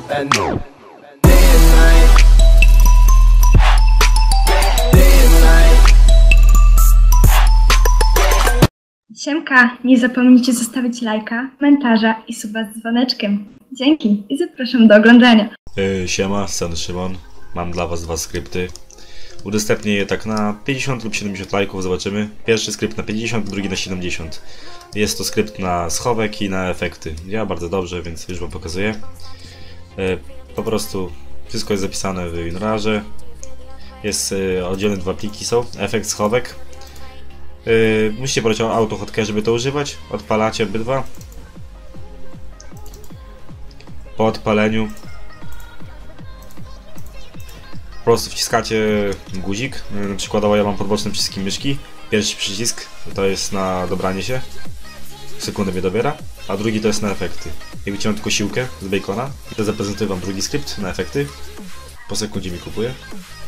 and day and night, day and night. Siemka, nie zapomnijcie zostawić lajka, komentarza i suba z dzwoneczkiem. Dzięki i zapraszam do oglądania. Siema, Sen Szymon. Mam dla was 2 skrypty. Udostępnię je tak na 50 lub 70 lajków, zobaczymy. Pierwszy skrypt na 50, drugi na 70. Jest to skrypt na schowek i na efekty. Działa bardzo dobrze, więc już wam pokazuję. Po prostu wszystko jest zapisane w WinRarze. Jest oddzielne 2 pliki są, efekt, schowek. Musicie brać AutoHotkey, żeby to używać. Odpalacie obydwa. Po odpaleniu po prostu wciskacie guzik. Przykładowo ja mam podboczne przyciski myszki. Pierwszy przycisk to jest na dobranie się, sekundę mnie dobiera, a drugi to jest na efekty. Jak wyciągnę tylko siłkę z bacona i to zaprezentuję wam drugi skrypt na efekty. Po sekundzie mi kupuje.